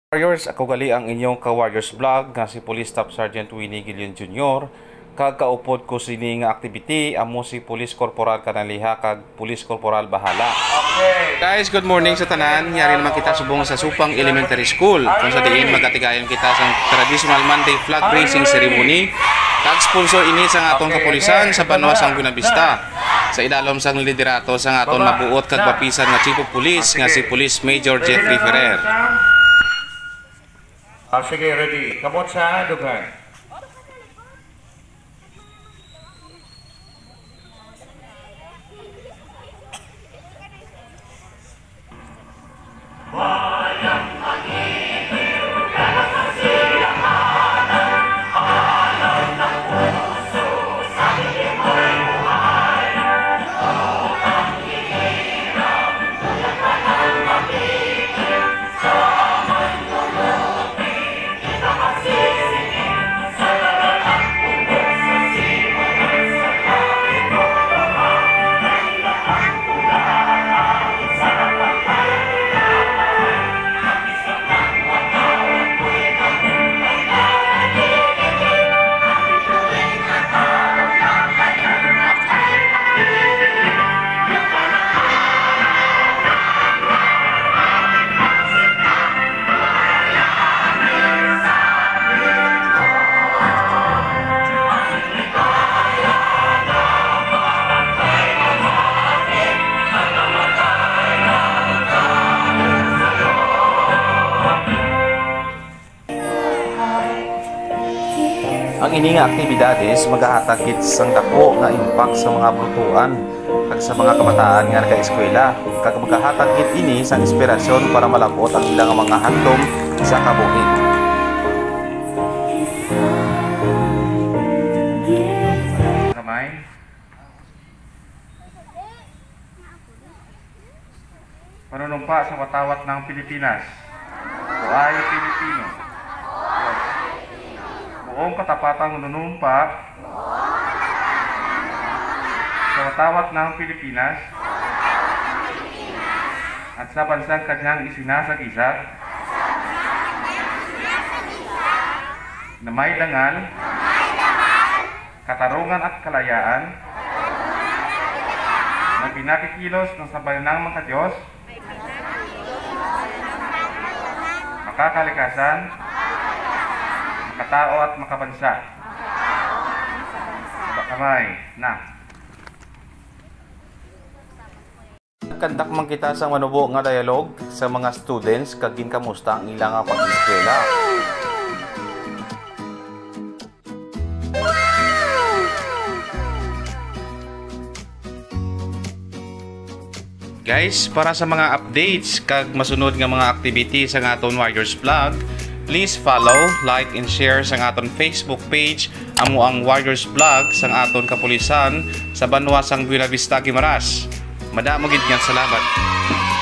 Warriors, ako gali ang inyong ka-Warriors vlog nga si Police Staff Sergeant Winnie Gilion Jr. Kagkaupod ko sini nga activity amo si Police Corporal Kanaliha kag Police Corporal Bahala. Okay. Guys, good morning sa tanan. Yari naman kita subong sa Supang Elementary School kung sa diin magatigayon kita sa traditional Monday flag raising ceremony. Kag sponsor ini sa atong kapulisan sa Banwa sang Buenavista. Sa idalom sang liderato sa aton mabuot kag mapisan nga Chief of Police nga si Police Major Jeffrey Ferrer. Sige, ready. Kamot sa dugan. Ang ini nga aktibidades magahatagit sang dako nga impact sa mga brutuan kag sa mga kabataan nga naka-eskwela kag magahatagit ini sang inspirasyon para malabot ang ilang mga handom sa kabuhi. Kamay. Panunumpa sa watawat ng Pilipinas. Buhay Pilipino. Buong katapatang nanunumpa sa watawat ng Pilipinas at sa bansang kanyang isinasag-isa na may dangal, katarungan at kalayaan na pinakikilos ng sabayanang mga Diyos, makakalikasan, makatao at makabansa. Kamay na. Kandak man kita sa manubo nga dialog sa mga students kag ginkamusta ang ilang pag-eskwela. Guys, para sa mga updates kag masunod nga mga activity sa aton Warriors vlog, please follow, like, and share sa aton Facebook page amo ang Warriors vlog sa aton kapulisan sa Banwa sang Buenavista, Guimaras. Madamo gid nga salamat.